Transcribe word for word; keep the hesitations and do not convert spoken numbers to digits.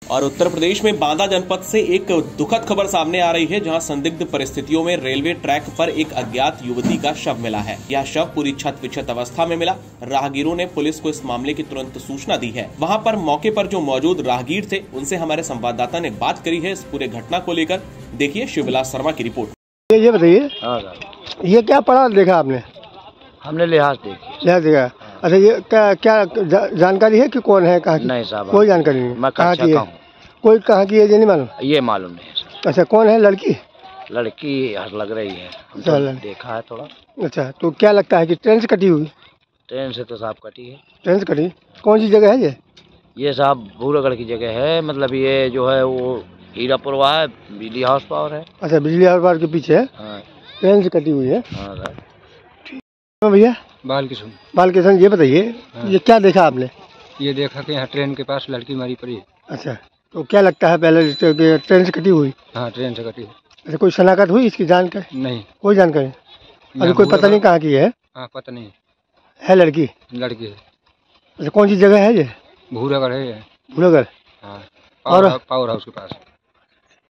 और उत्तर प्रदेश में बांदा जनपद से एक दुखद खबर सामने आ रही है, जहां संदिग्ध परिस्थितियों में रेलवे ट्रैक पर एक अज्ञात युवती का शव मिला है। यह शव पूरी छत विक्षत अवस्था में मिला। राहगीरों ने पुलिस को इस मामले की तुरंत सूचना दी है। वहां पर मौके पर जो मौजूद राहगीर थे, उनसे हमारे संवाददाता ने बात करी है इस पूरे घटना को लेकर। देखिए शिवविलास शर्मा की रिपोर्ट। ये बताइए, ये क्या पढ़ा देखा आपने? हमने लिहाज देखी। लिहाज देखा। अच्छा, ये क्या क्या जा, जानकारी है कि कौन है, कहाँ की? नहीं साहब, कोई जानकारी नहीं। मैं कहाँ की है? हूँ। कोई कहाँ की है ये नहीं मालूम? ये मालूम नहीं है सर। अच्छा, कौन है? लड़की? लड़की हर लग रही है, हम अच्छा, तो देखा है थोड़ा। अच्छा, तो क्या लगता है कि ट्रेन से कटी हुई? ट्रेन से तो साहब कटी है। ट्रेन से कटी? कौन सी जगह है ये? ये साहब भूरगढ़ की जगह है, मतलब ये जो है वो हीरापुर है, बिजली हाउस पावर है। अच्छा, बिजली हाउस पावर के पीछे है। हाँ। ट्रेन से कटी हुई है। हाँ सर। भैया बालकिशन। बालकिशन, ये बताइए, हाँ। ये क्या देखा आपने? ये देखा कि यहाँ ट्रेन के पास लड़की मरी पड़ी है। अच्छा, तो क्या लगता है पहले ट्रेन से कटी हुई? हाँ, ट्रेन से कटी है। अच्छा, कोई शनाख्त हुई इसकी? जानकारी नहीं, कोई जानकारी? अभी कोई पता नहीं कहाँ की है? हाँ, पता नहीं है लड़की? लड़की है। अच्छा, कौन सी जगह है ये? भूरगढ़ है ये। भूलगढ़। हाँ, और पावर पावर हाउस के पास।